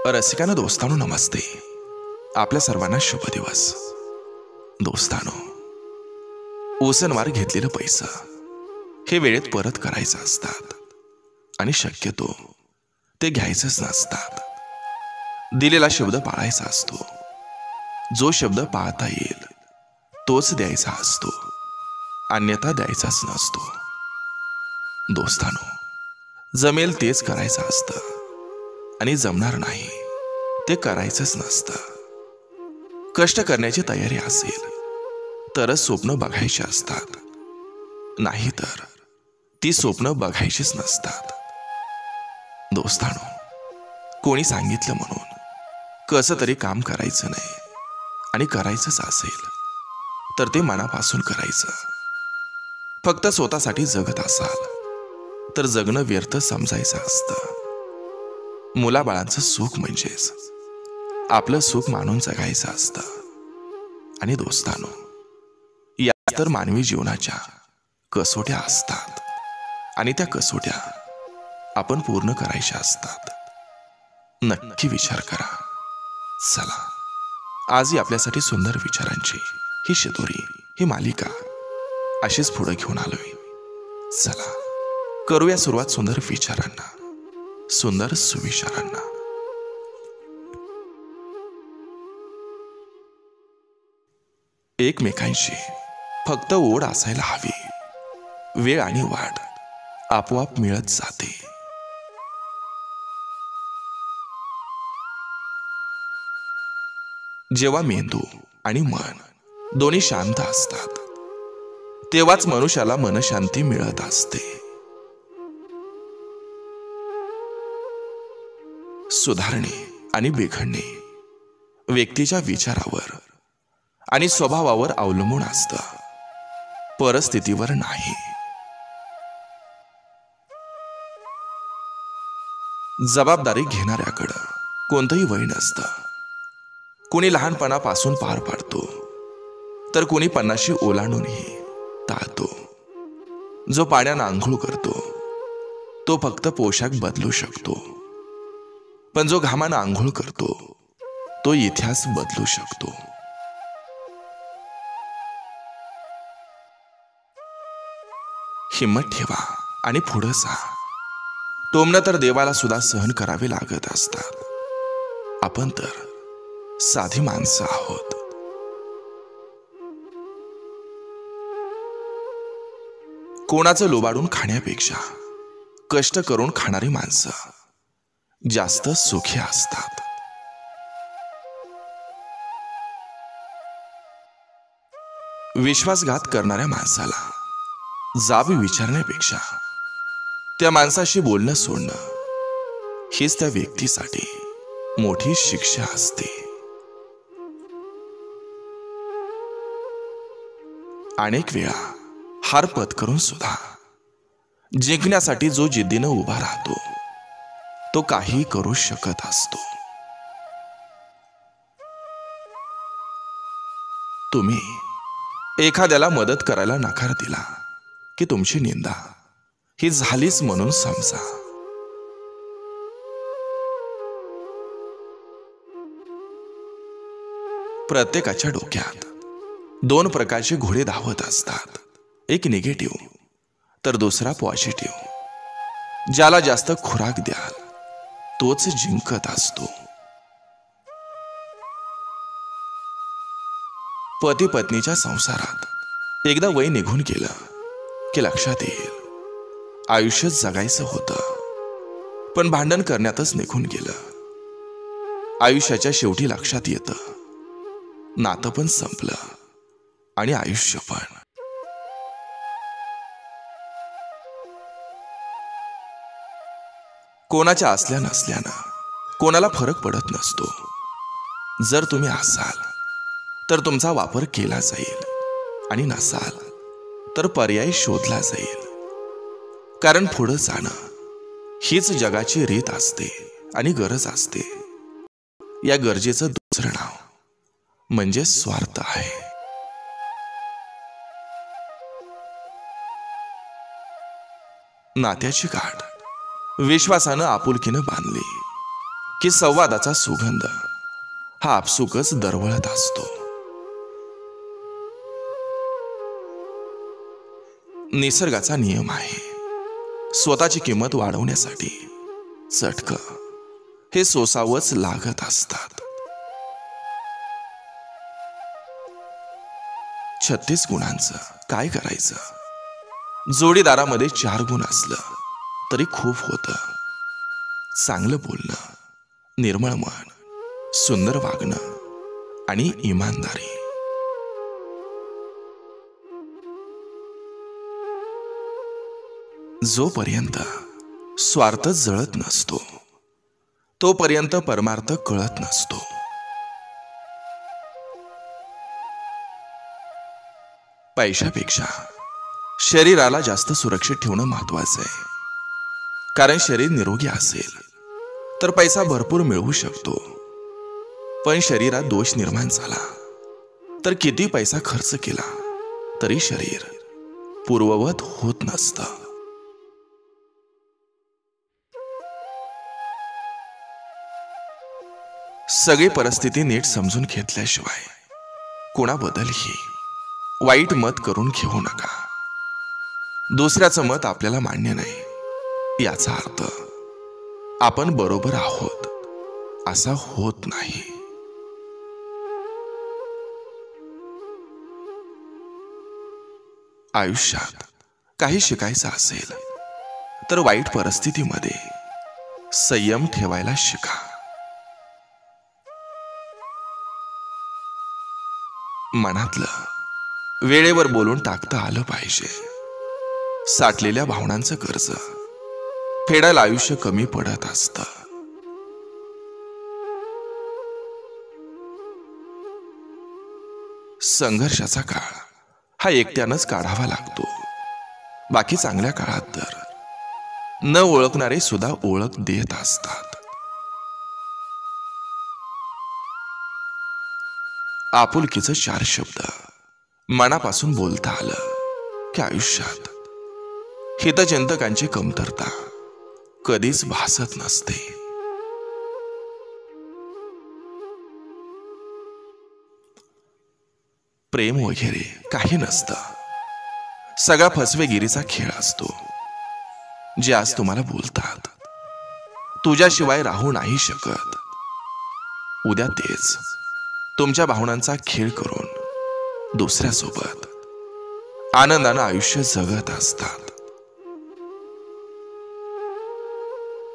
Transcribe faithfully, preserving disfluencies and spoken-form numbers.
रसिकांनो, दोस्तानो, नमस्ते. आपल्या सर्वांना शुभ दिवस. दोस्तानो, उसनवार घेतलेलं पैसा हे वेळेत परत करायचं असतात आणि शक्यतो ते घ्यायचंच नसतात. दिलेला शब्द पाळायचा असतो. जो शब्द पाळता येईल तोच द्यायचा असतो, अन्यथा द्यायचाच नसतो. दोस्तानो, जमेल तेच करायचं असतं आणि जमणार नाही ते करायचंच नसतं. कष्ट करण्याची तयारी असेल तरच स्वप्न बघायची असतात, नाही तर ती स्वप्न बघायचीच नसतात. दोस्तानो, कोणी सांगितलं म्हणून कसं तरी काम करायचं नाही आणि करायचंच असेल तर ते मनापासून करायचं. फक्त स्वतःसाठी जगत असाल तर जगणं व्यर्थ समजायचं असतं. मुलाबाळांचं सुख म्हणजेच आपलं सुख मानून जगायचं असतं. आणि दोस्तानो, या तर मानवी जीवनाच्या कसोट्या असतात आणि त्या कसोट्या आपण पूर्ण करायच्या असतात. नक्की विचार करा. चला, आजही आपल्यासाठी सुंदर विचारांची ही शिदोरी, ही मालिका अशीच पुढे घेऊन आलोय. चला, करूया सुरुवात सुंदर विचारांना, सुंदर सुविचारांना. एकमेकांशी फक्त ओढ असायला हवी. वेळ आणि वाट आपोआप मिळत जाते. जेव्हा मेंदू आणि मन दोन्ही शांत असतात तेव्हाच मनुष्याला मनशांती मिळत असते. सुधारणे आणि बिघडणे व्यक्तीच्या विचारावर आणि स्वभावावर अवलंबून असतं, परिस्थितीवर नाही. जबाबदारी घेणाऱ्याकडं कोणतंही वय नसतं. कोणी लहानपणापासून पार पाडतो तर कोणी पन्नाशी ओलांडूनही टाळतो. जो पाण्यानं आंघोळ करतो तो फक्त पोशाख बदलू शकतो, पण जो घामानं आंघोळ करतो तो इतिहास बदलू शकतो. हिम्मत ठेवा आणि पुढं जा. टोमणं तर देवाला सुद्धा सहन करावे लागत असतात. आपण तर साधी माणसं आहोत. कोणाचं लोबाडून खाण्यापेक्षा कष्ट करून खाणारी माणसं जास्त सुखी असतात. विश्वासघात करणाऱ्या माणसाला जाब विचारण्यापेक्षा त्या माणसाशी बोलणं सोडणं हीच त्या व्यक्तीसाठी मोठी शिक्षा असते. अनेक वेळा हार पत्करून सुद्धा जिंकण्यासाठी जो जिद्दीनं उभा राहतो तो काही करू शकत असतो. तुम्ही एखाद्याला मदत करायला नकार दिला की तुमची निंदा ही झालीच म्हणून समजा. प्रत्येकाच्या डोक्यात दोन प्रकारचे घोडे धावत असतात. एक निगेटिव्ह तर दुसरा पॉझिटिव्ह. ज्याला जास्त खुराक द्याल तोच जिंकत असतो. पती पत्नीच्या संसारात एकदा वय निघून गेलं की लक्षात येईल आयुष्य जगायचं होतं, पण भांडण करण्यातच निघून गेलं. आयुष्याच्या शेवटी लक्षात येतं नातं पण संपलं आणि आयुष्य पण. कोणाच्या असल्या नसल्यानं कोणाला फरक पडत नसतो. जर तुम्ही असाल तर तुमचा वापर केला जाईल आणि नसाल तर पर्याय शोधला जाईल. कारण पुढं जाणं हीच जगाची रीत असते आणि गरज असते. या गरजेचं दुसरं नाव म्हणजे स्वार्थ आहे. नात्याची गाठ विश्वासानं आपुलकीनं बांधली की संवादाचा सुगंध हा आपसुकच दरवळत असतो. निसर्गाचा नियम आहे, स्वतःची किंमत वाढवण्यासाठी चटकं हे सोसावच लागत असतात. छत्तीस गुणांचं काय करायचं? जोडीदारामध्ये चार गुण असलं तरी खूप होतं. चांगलं बोलणं, निर्मळ मन, सुंदर वागणं आणि इमानदारी. जोपर्यंत स्वार्थ जळत नसतो तोपर्यंत परमार्थ कळत नसतो. पैशापेक्षा शरीराला जास्त सुरक्षित ठेवणं महत्वाचं आहे. कारण शरीर निरोगी असेल तर पैसा भरपूर मिळवू शकतो, पण शरीरात दोष निर्माण झाला तर किती पैसा खर्च केला तरी शरीर पूर्ववत होत नसतं. सगळी परिस्थिती नीट समजून घेतल्याशिवाय कोणाबद्दलही वाईट मत करून घेऊ नका. दुसऱ्याचं मत आपल्याला मान्य नाही याचा अर्थ आपण बरोबर आहोत असा होत नाही. आयुष्यात काही शिकायचं असेल तर वाईट परिस्थितीमध्ये संयम ठेवायला शिका. मनातलं वेळेवर बोलून टाकता आलं पाहिजे. साठलेल्या भावनांचं कर्ज फेडायला आयुष्य कमी पडत असतं. संघर्षाचा काळ हा एकट्यानंच काढावा लागतो. बाकी चांगल्या काळात तर न ओळखणारे सुद्धा ओळख देत असतात. आपुलकीचं चार शब्द मनापासून बोलता आलं की आयुष्यात हितचिंतकांची कमतरता कधीच भासत नसते. प्रेम वगैरे काही नसतं. सगळा फसवेगिरीचा खेळ असतो. जे आज तुम्हाला बोलतात तुझ्याशिवाय राहू नाही शकत, उद्या तेच तुमच्या भावनांचा खेळ करून दुसऱ्यासोबत आनंदानं आयुष्य जगत असतात.